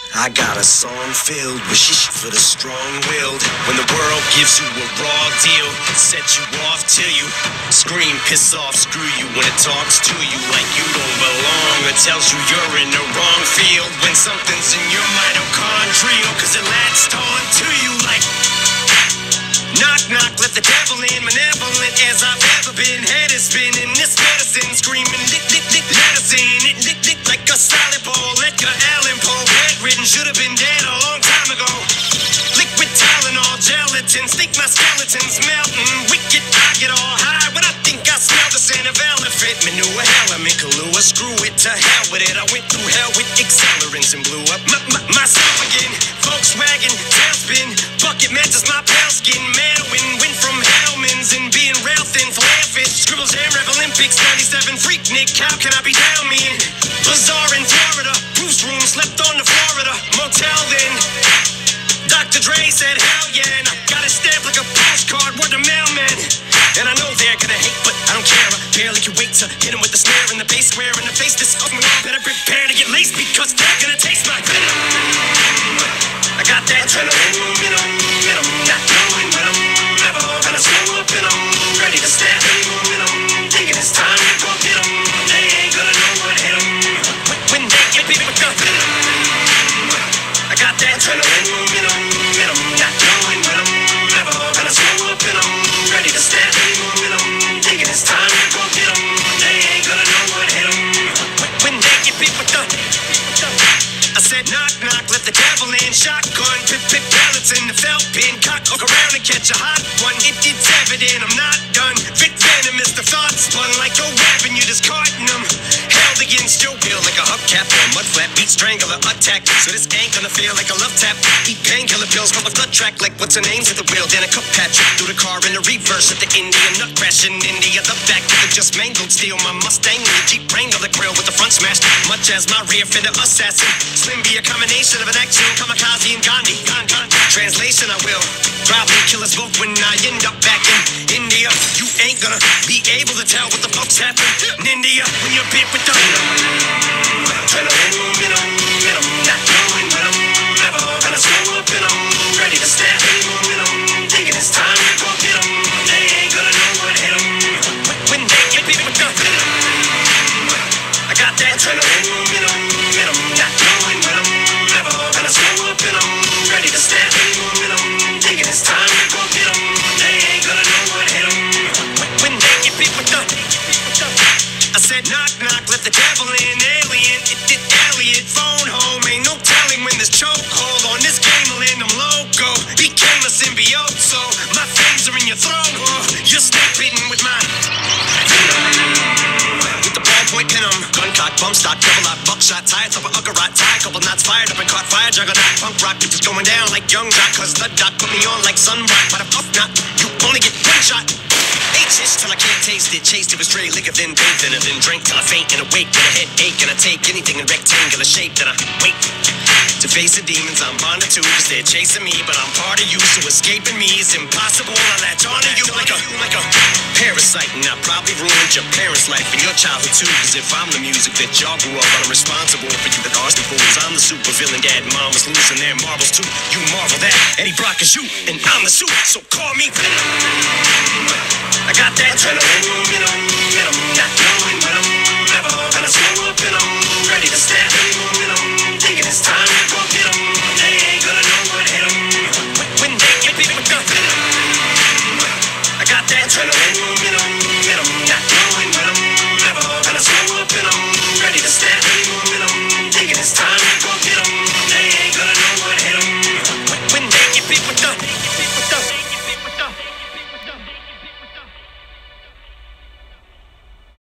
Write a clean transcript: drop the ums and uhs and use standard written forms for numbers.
I got a song filled with shit for the strong-willed. When the world gives you a raw deal, set you off till you scream, piss off, screw you. When it talks to you like you don't belong, or tells you you're in the wrong field. When something's in your mitochondrial, cause it latched on to you like knock, knock, let the devil in. Malevolent as I've ever been. Head is spinning, this medicine screaming, lick, lick, lick, medicine. It lick, lick like a solid ball. Edgar Allan Poe, bedridden, should have been dead a long time ago. Liquid Tylenol, gelatin, think my skeleton's melting. Wicked, I get all high when I think I smell the scent of elephant manure. Hell, I'm in Kahlua, screw it, to hell with it. I went through hell with accelerants and blew up myself again. Volkswagen, tailspin, bucket matches my pale skin. Madwin, went from Hellman's and being rail thin, flare fish, scribbles and Rev Olympics, 97 freak Nick, how can I be down me in? Bazaar in Florida, Bruce room, slept on the Florida motel then. Dr. Dre said hell yeah, and I got it stamped like a postcard, word to mailman. And I know they're gonna hate, but I don't care, I barely can wait to hit them with the snare and the bass square in the face. This better prepare to get laced, because they're gonna taste my venom. I got that adrenaline, not knowing when I'm ever gonna slow up and I'm ready to stab any momentum. Thinking it's time to go get 'em. They ain't gonna know what hit 'em when they get big with the venom. I got that adrenaline, not knowing when I'm ever gonna slow up and I'm ready to stab any momentum. Thinking it's time to go get 'em. They ain't gonna know what hit 'em when they get big with the. I said knock, knock, let the devil in. Shotgun, pip, pellets in the felt pin. Cock, look around and catch a hot one. It's evident I'm not done. Vic venomous, the thought spun like a weapon. You're discarding them. Held against your will like a hubcap or a mud flap. Beat strangler attack. So this ain't gonna feel like a love tap. Eat painkiller pills from a blood track like what's her name's at the wheel. Then a cup patch through the car in the reverse at the Indian nut crash in India. The back of the just mangled steel. My Mustang in the Jeep Wrangler, the grill with the front smashed. Much as my rear fender assassin. Slim be a combination of an action kamikaze and Gandhi. Translation, I will probably kill us both when I end up back in India. You ain't gonna be able to tell what the fuck's happened in India when you're bit with the adrenaline, not knowing when I'm ever gonna slow up and I'm ready to stab any momentum. Thinking it's time to go get 'em. They ain't gonna know what hit 'em when they get bit with the I got that adrenaline, not knowing when I'm ever gonna slow up and I'm ready to stab any momentum. Thinking it's time to go get 'em. They ain't gonna know what hit 'em when they get bit with the. I said knock, knock, let the devil in. Alien, it did Elliot. Phone home, ain't no telling when this chokehold on this game will end. I'm loco, became a symbiote, so my fangs are in your throat. You're snake bitten with my with the ballpoint pin 'em. Gun cock, bump stock, double lock, buckshot, tie top of Uggarot, tie, couple knots fired up and caught fire, juggernaut, punk rock, it was going down like young jock, cause the doc put me on like sun rock, but I'm up not, you only get one shot. H till I can't taste it, chased it with stray liquor, then bathed in it, then drank till I faint and awake with a headache, and I take anything in rectangular shape, then I wait to face the demons I'm bonded to, cause they're chasing me, but I'm part of you, so escaping me is impossible. I latch on to you like a parasite, and I probably ruined your parents' life and your childhood too, cause if I'm the music that y'all grew up on, I'm responsible for you the Austin fools. I'm the super villain, dad and mom was losing their marbles too. You marvel that Eddie Brock is you, and I'm the suit, so call me Venom. I got that adrenaline, not knowing when I'm ever gonna slow up and I'm ready to stab any momentum. Thinking it's time to go get 'em. They ain't gonna know what hit 'em when they get bit with the venom. I got that adrenaline, not knowing when I'm ever gonna slow up and I'm ready to stab any momentum. Thinking it's time to go get 'em. They ain't gonna know what hit 'em when they get bit with the